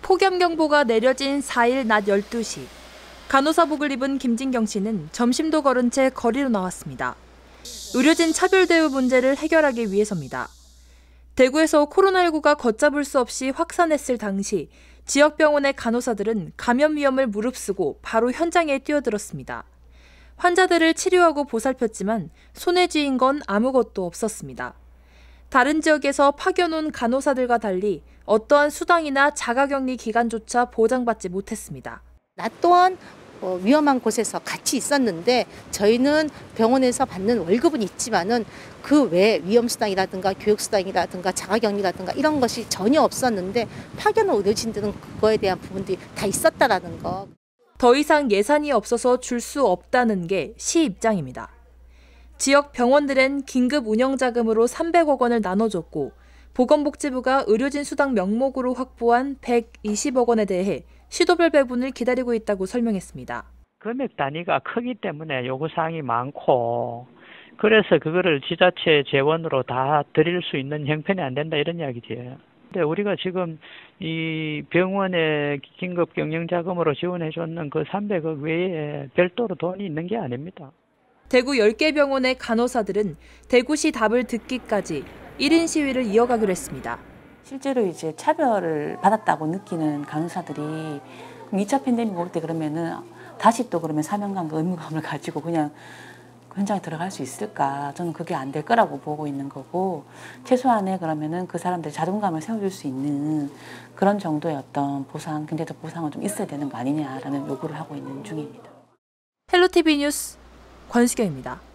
폭염경보가 내려진 4일 낮 12시. 간호사복을 입은 김진경 씨는 점심도 거른 채 거리로 나왔습니다. 의료진 차별 대우 문제를 해결하기 위해서입니다. 대구에서 코로나19가 걷잡을 수 없이 확산했을 당시 지역 병원의 간호사들은 감염 위험을 무릅쓰고 바로 현장에 뛰어들었습니다. 환자들을 치료하고 보살폈지만 손에 쥐인 건 아무것도 없었습니다. 다른 지역에서 파견 온 간호사들과 달리 어떠한 수당이나 자가격리 기간조차 보장받지 못했습니다. 나 또한 위험한 곳에서 같이 있었는데 저희는 병원에서 받는 월급은 있지만은 그 외 위험수당이라든가 교육수당이라든가 자가격리라든가 이런 것이 전혀 없었는데 파견 온 의료진들은 그거에 대한 부분들이 다 있었다라는 거. 더 이상 예산이 없어서 줄 수 없다는 게 시 입장입니다. 지역 병원들은 긴급 운영자금으로 300억 원을 나눠줬고 보건복지부가 의료진 수당 명목으로 확보한 120억 원에 대해 시도별 배분을 기다리고 있다고 설명했습니다. 금액 단위가 크기 때문에 요구사항이 많고 그래서 그거를 지자체 재원으로 다 드릴 수 있는 형편이 안 된다 이런 이야기지. 근데 우리가 지금 이 병원에 긴급 경영자금으로 지원해 줬는 그 300억 외에 별도로 돈이 있는 게 아닙니다. 대구 10개 병원의 간호사들은 대구시 답을 듣기까지 1인 시위를 이어가기로 했습니다. 실제로 이제 차별을 받았다고 느끼는 간호사들이 2차 팬데믹 올 때 그러면은 다시 또 그러면 사명감과 의무감을 가지고 그냥 현장에 들어갈 수 있을까? 저는 그게 안 될 거라고 보고 있는 거고 최소한의 그러면은 그 사람들의 자존감을 세워줄 수 있는 그런 정도의 어떤 보상, 경제적 보상은 좀 있어야 되는 거 아니냐라는 요구를 하고 있는 중입니다. 헬로티비 뉴스 권수경입니다.